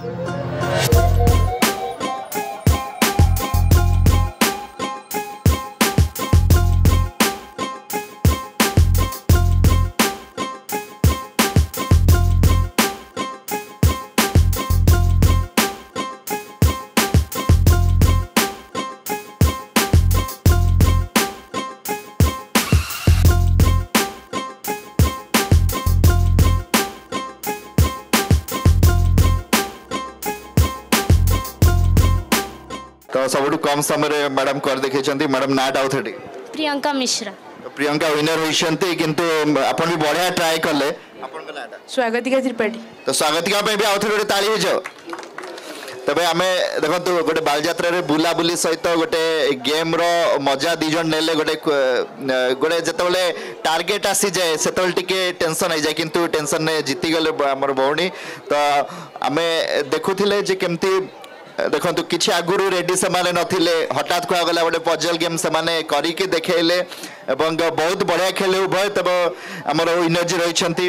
तो सब कम समय मैडम कर देखी मैडम नाट आउ थे प्रियंका मिश्रा प्रियंका विनर होती किंतु आपण भी बढ़िया ट्राई कले स्वागतिका त्रिपाठी तो स्वागतिका भी आउ थे गोटे ताली हो जाओ तबे आमे देखो गोटे बालजात्रा रे बुला बुली सहित गोटे गेम रो मजा दी जन नेले गोटे गोटे जतबले टार्गेट आसी जाए सेतबले टिके टेंशन आई जाए किंतु टेंशन ने जीती गले हमर भौणी तो आमे देखुथिले जे केमती देखो किसी आगुरी रेडी से माने नथिले हठात को गला गोटे पजल गेम से माने करिके देखेले एवं बहुत बढ़िया खेले उभय तब हमर विनर्जी रहिसंती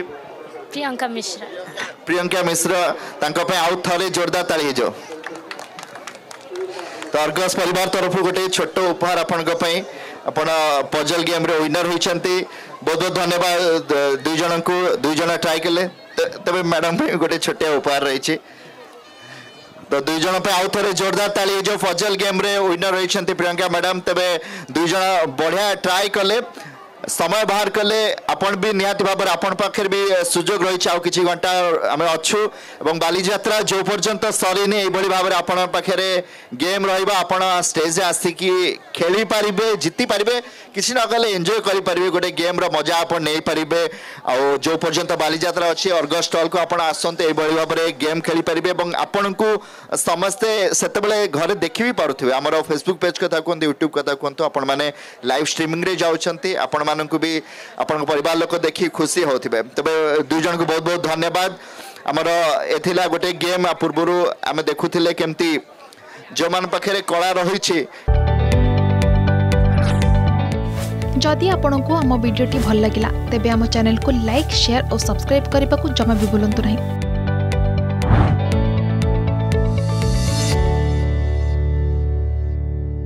प्रियंका मिश्रा तांको पे आउ थरे जोरदार ताली जो तो अर्गस परिवार तरफ गोटे छोट उपहार आपण को पे आपण पजल गेम रे विनर होइछंती बहुत बहुत धन्यवाद दुई जन ट्राई केले तबे मैडम पे गोटे छोटे उपहार रहिछि तो दुई जन पे आउ थे जोरदार ताली जो फजल गेम रे विनर रही प्रियंका मैडम तबे दुई जन बढ़िया ट्राई कले समय बाहर कले आपण भी निहाती भाव आपण पाखे भी सुजोग रही आउ किछि घंटा आम अच्छु एवं बालीजात्रा जो पर्यंत सरीनी यही भाव में आपण पाखे गेम रहा आपण स्टेज आसिकी खेली पारिबे जीति पारिबे किसी न कले एंजॉय करि पारिबे गोटे गेम रो मजा आपण नहीं पारिबे आ जो पर्यंत बालीजात्रा अच्छी अर्गस स्टॉल को आपण आसंते एही भाव में गेम खेली पारिबे एवं आपण को समस्ते सेतेबेले घरे देखि भी पारुथिबे हमर फेसबुक पेज कथा कोन यूट्यूब कथा कोन तो आपण माने लाइव स्ट्रीमिंग रे जाउछंती आपण माननकु भी आपण परिवार लोक देखि खुशी होथिबे तबे दुई जन को बहुत बहुत धन्यवाद हमर एथिला गोटे गेम पूर्वरु आमे देखुथिले केमती जो मान पाखे कला रही जदि आपंक आम भिडी भल लगा तेब आम चैनल को लाइक शेयर और सब्सक्राइब करने को जमा भी भूलु नहीं।